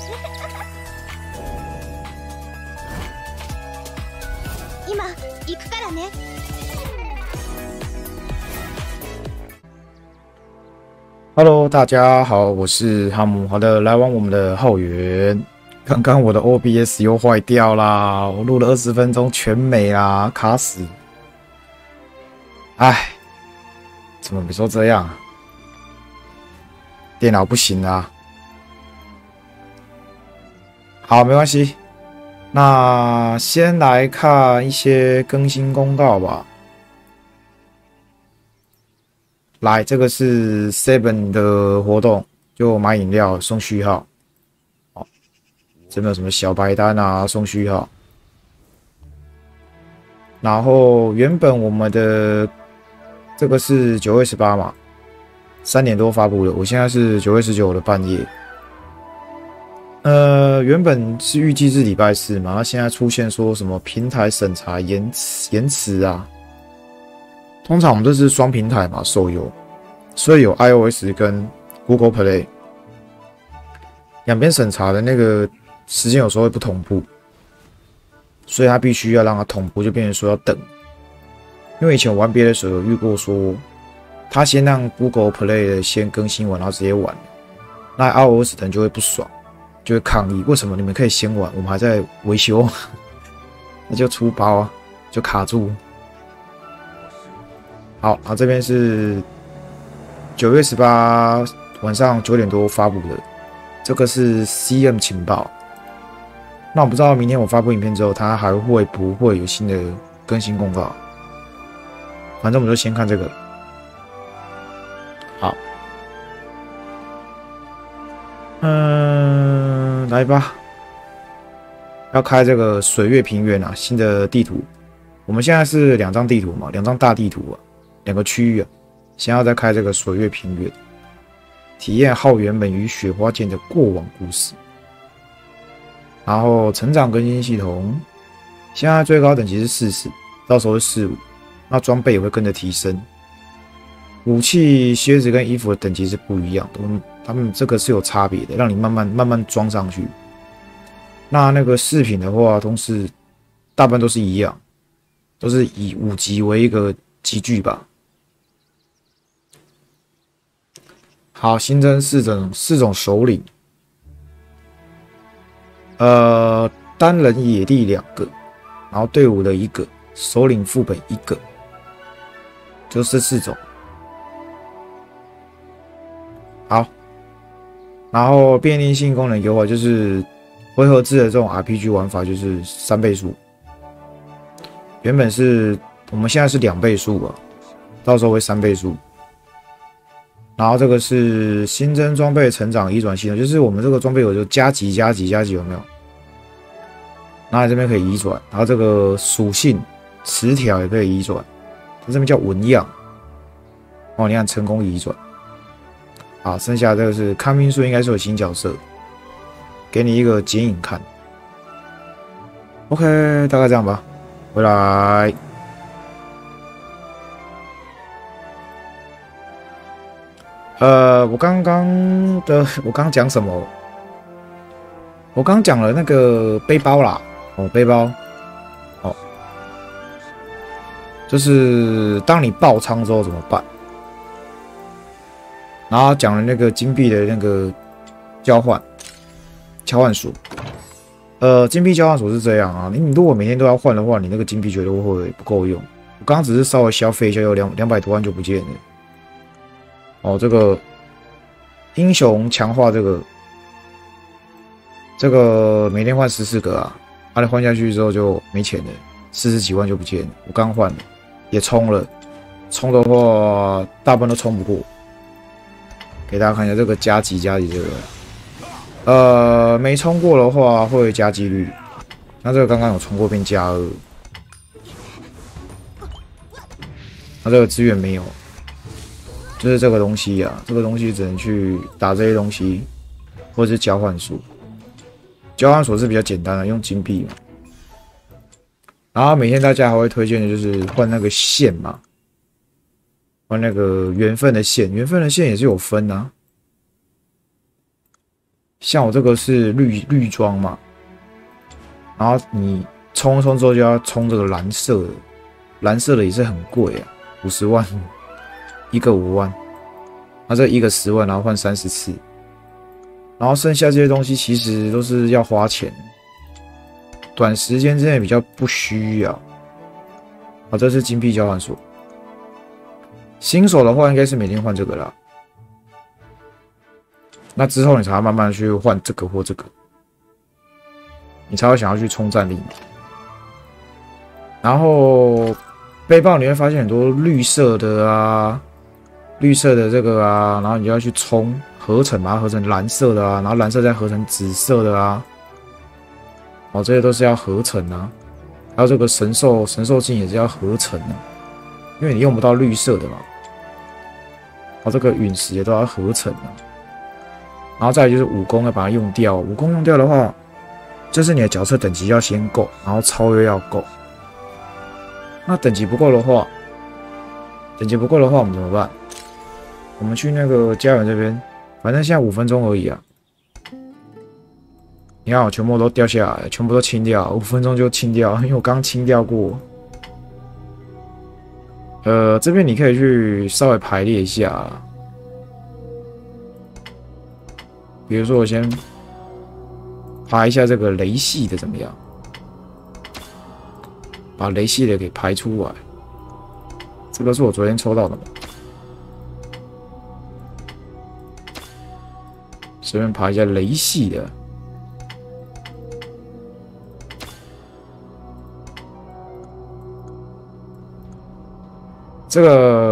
今行くからね。 Hello， 大家好，我是哈姆。好的，来玩我们的浩源。刚刚我的 OBS 又坏掉啦，我录了20分钟全没啦，卡死。唉，怎么别说这样？电脑不行啦。好，没关系。那先来看一些更新公告吧。来，这个是 Seven 的活动，就买饮料送序号。好，这边有什么小白单啊，送序号。然后原本我们的这个是9月18嘛，3点多发布的，我现在是9月19的半夜。原本是预计是礼拜4嘛，那现在出现说什么平台审查延迟啊。通常我们都是双平台嘛，手游，所以有 iOS 跟 Google Play 两边审查的那个时间有时候会不同步，所以它必须要让它同步，就变成说要等。因为以前我玩别的手游遇过说，他先让 Google Play 的先更新完，然后直接玩，那 iOS 的人就会不爽，就会抗议，为什么你们可以先玩，我们还在维修，那就出包啊，就卡住。好，这边是9月18晚上9点多发布的，这个是 CM 情报。那我不知道明天我发布影片之后，它还会不会有新的更新公告？反正我们就先看这个。好，来吧，要开这个水月平原啊，新的地图。我们现在是2张地图嘛，2张大地图啊。2个区域啊，先要再开这个水月平原，体验浩源本与雪花剑的过往故事。然后成长更新系统，现在最高等级是40，到时候是45，那装备也会跟着提升。武器、靴子跟衣服的等级是不一样的，他们这个是有差别的，让你慢慢装上去。那个饰品的话，大部分都是一样，都是以5级为一个级距吧。好，新增四种首领，单人野地2个，然后队伍的1个，首领副本1个，就是4种。好，然后便利性功能优化就是回合制的这种 RPG 玩法，就是3倍速，原本是我们现在是2倍速吧，到时候会3倍速。然后这个是新增装备成长移转系统，就是我们这个装备有就加级有没有？然后这边可以移转，然后这个属性词条也可以移转，它这边叫纹样。哦，你看成功移转。好，剩下这个是看命数，应该是有新角色，给你一个剪影看。OK， 大概这样吧。回来。我刚刚讲什么？我刚讲了那个背包啦，背包，就是当你爆仓之后怎么办？然后讲了那个金币的那个交换所，金币交换所是这样啊，你如果每天都要换的话，你那个金币绝对会不够用。我刚刚只是稍微消费一下，有200多万就不见了。这个英雄强化这个每天换14个啊，你换下去之后就没钱了，40几万就不见了。我刚换了，也充了，充的话大部分都充不过。给大家看一下这个加级这个，没充过的话会加几率，那这个刚刚有充过变加2，那这个资源没有。就是这个东西啊，这个东西只能去打这些东西，或者是交换所。交换所是比较简单的，用金币嘛。然后每天大家还会推荐的就是换那个线嘛，那个缘分的线，缘分的线也是有分啊。 像我这个是绿装嘛，然后你冲一冲之后就要冲这个蓝色的，蓝色的也是很贵啊，50万，一个5万，那这一个10万，然后换30次，然后剩下这些东西其实都是要花钱，短时间之内比较不需要。好，这是金币交换所。新手的话应该是每天换这个啦，那之后你才要慢慢去换这个或这个，你才会想要去冲战力。然后背包你会发现很多绿色的啊，绿色的这个啊，然后你就要去冲合成，把它合成蓝色的啊，然后蓝色再合成紫色的啊，哦，这些都是要合成啊。还有这个神兽镜也是要合成的，因为你用不到绿色的嘛。哦，这个陨石也都要合成的。然后再来就是武功要把它用掉，武功用掉的话，就是你的角色等级要先够，然后超越要够。那等级不够的话，我们怎么办？我们去那个家园这边，反正现在5分钟而已啊。你看我全部都掉下来，全部都清掉，5分钟就清掉，因为我刚清掉过。这边你可以去稍微排列一下啦，比如说我先排一下这个雷系的怎么样？把雷系的给排出来。这个是我昨天抽到的嘛，随便排一下雷系的。这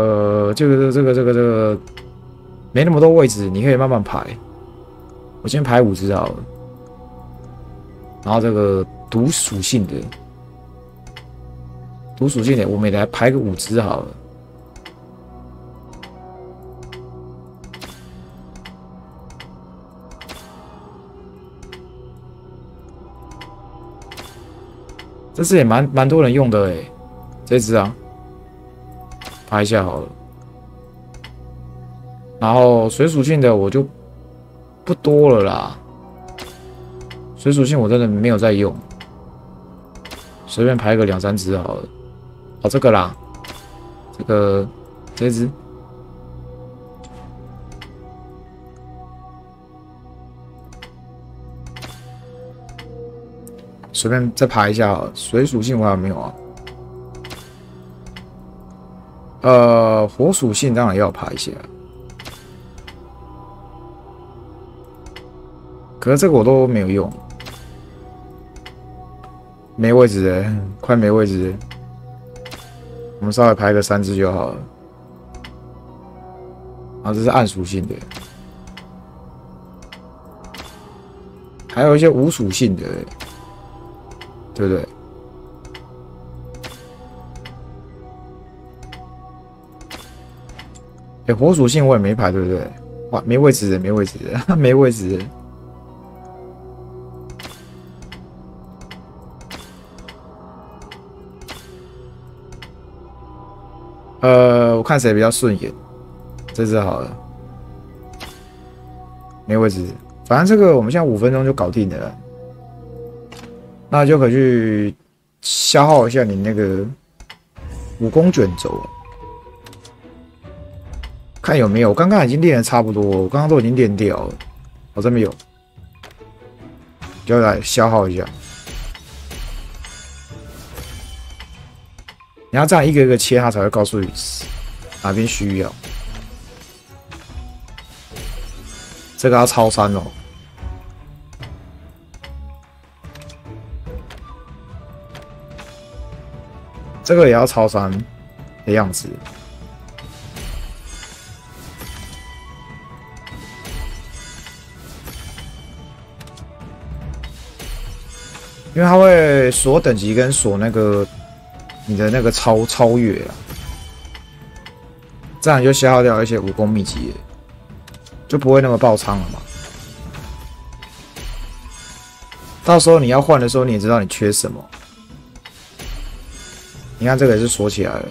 个没那么多位置，你可以慢慢排。我先排5只好了。然后这个毒属性的，我们也来排个5只好了。这只也蛮多人用的诶，这只啊。排一下好了，然后水属性的我就不多了啦，水属性我真的没有在用，随便排个2、3只好了。哦，这个啦，这只，随便再排一下好了。水属性我还有没有啊？火属性当然要排一下，可是这个我都没有用，没位置了，快没位置了。我们稍微排个3只就好了。然后这是暗属性的，还有一些无属性的，对不对？火属性我也没排，对不对？哇，没位置的，没位置的，没位置的。我看谁比较顺眼，这只好了。没位置，反正这个我们现在5分钟就搞定了，那就可以去消耗一下你那个武功卷轴。看有没有，我刚刚已经练的差不多，我刚刚都已经练掉了。我这边有，就来消耗一下。你要这样一个一个切，它才会告诉你哪边需要。这个要超3哦。这个也要超3的样子。因为它会锁等级跟锁那个你的那个超越啊，这样就消耗掉一些武功秘籍，就不会那么爆仓了嘛。到时候你要换的时候，你也知道你缺什么。你看这个也是锁起来了。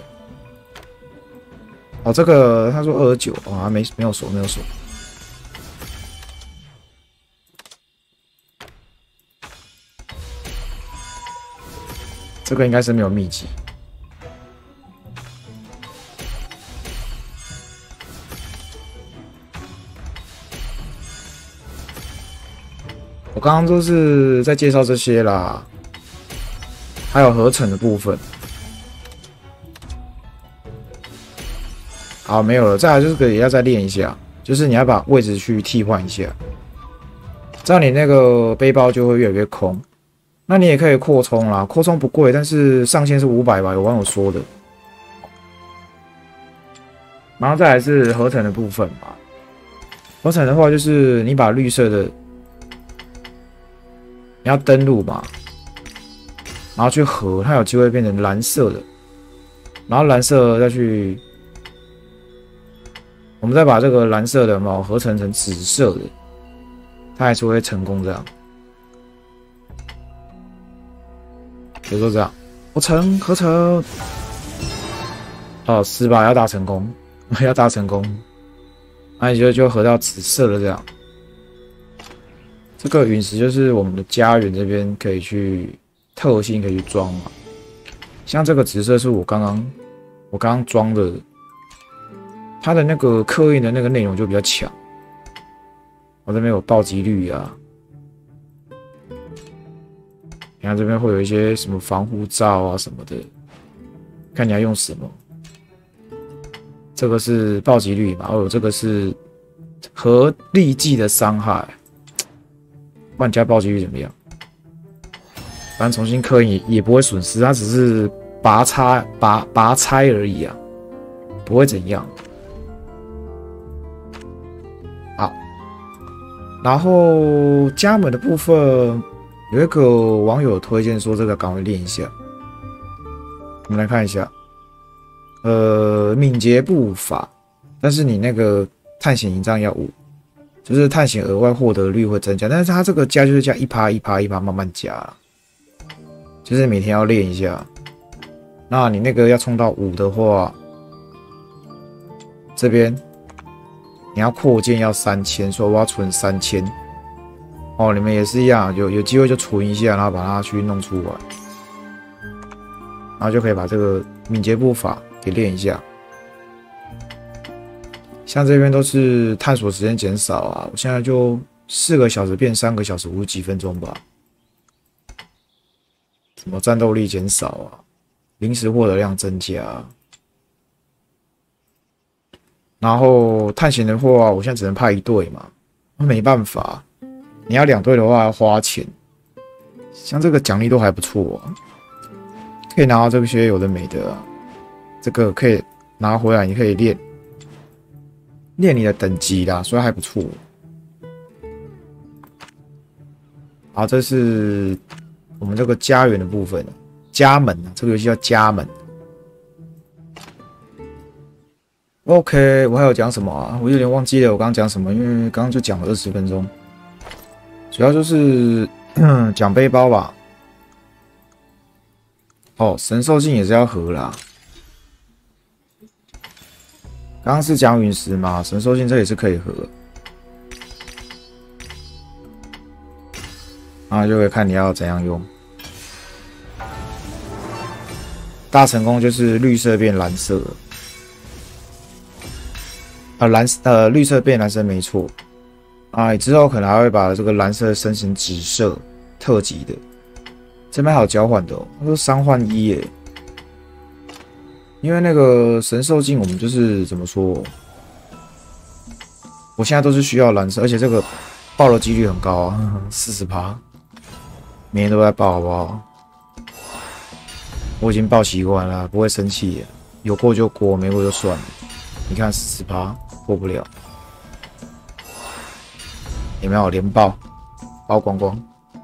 哦，这个他说29，哦，没有锁，没有锁。 这个应该是没有秘籍。我刚刚都是在介绍这些啦，还有合成的部分。好，没有了。再来就是也要再练一下，就是你要把位置去替换一下，这样你那个背包就会越来越空。那你也可以扩充啦，扩充不贵，但是上限是500吧，有网友说的。然后再来是合成的部分吧。合成的话，就是你把绿色的，你要登录嘛，然后去合，它有机会变成蓝色的，然后蓝色再去，我们再把这个蓝色的嘛合成成紫色的，它还是会成功这样。比如说这样，合成，哦，失败，要打成功，要打成功，那你就合到紫色的这样。这个陨石就是我们的家园这边可以去特性可以去装嘛，像这个紫色是我刚刚装的，它的那个刻印的那个内容就比较强。我这边有暴击率啊。你看这边会有一些什么防护罩啊什么的，看你要用什么。这个是暴击率嘛？哦，这个是核立即的伤害。不然加暴击率怎么样？反正重新刻印也不会损失，它只是拔拆而已啊，不会怎样。好，然后家门的部分。有一个网友推荐说，这个赶快练一下。我们来看一下，敏捷步伐，但是你那个探险营帐要5，就是探险额外获得率会增加，但是它这个加就是加1%慢慢加，就是每天要练一下。那你那个要冲到5的话，这边你要扩建要3000，所以我要存3000。哦，你们也是一样，有机会就存一下，然后把它去弄出来，然后就可以把这个敏捷步伐给练一下。像这边都是探索时间减少啊，我现在就4个小时变3个小时50几分钟吧。什么战斗力减少啊，临时获得量增加。然后探险的话，我现在只能派1队嘛，没办法。你要2队的话要花钱，像这个奖励都还不错啊，可以拿到这些有的没的啊，这个可以拿回来，你可以练你的等级啦，所以还不错。好，这是我们这个家园的部分，家门啊，这个游戏叫家门。OK， 我还有讲什么啊？我有点忘记了我刚刚讲什么，因为刚刚就讲了20分钟。主要就是讲背包吧。哦，神兽镜也是要合啦。刚刚是讲陨石嘛，神兽镜这也是可以合。然后就会看你要怎样用。大成功就是绿色变蓝色，绿色变蓝色没错。啊，之后可能还会把这个蓝色升成紫色特级的，这边还有交换的哦，他说3换1耶。因为那个神兽镜我们就是怎么说，我现在都是需要蓝色，而且这个爆的几率很高啊，40%，每天都在爆，好不好？我已经爆习惯了，不会生气了，有过就过，没过就算了。你看40%过不了。有没有连爆光光？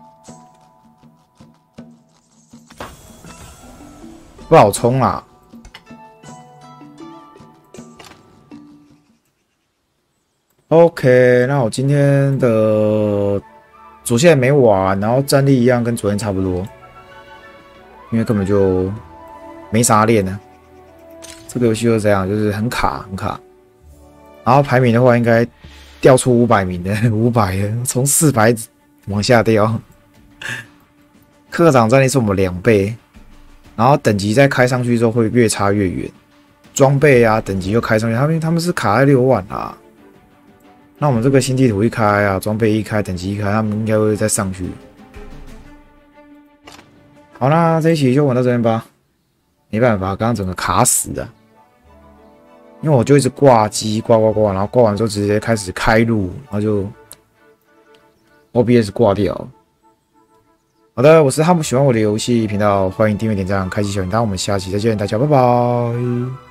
不好冲啦。OK， 那我今天的主线没完，然后战力一样跟昨天差不多，因为根本就没啥练呢。这个游戏就是这样，就是很卡。然后排名的话，应该掉出500名的，500的，从400往下掉。科长战力是我们2倍， 然后等级再开上去之后会越差越远，装备啊等级又开上去，他们是卡在6万啊。那我们这个新地图一开啊，装备一开，等级一开，他们应该会再上去。好啦，这一期就玩到这边吧。没办法，刚刚整个卡死了，因为我就一直挂机，挂，然后挂完之后直接开始开路，然后就 OBS 挂掉了。好的，我是哈姆，喜欢我的游戏频道，欢迎订阅、点赞、开启小铃铛，我们下期再见，大家拜拜。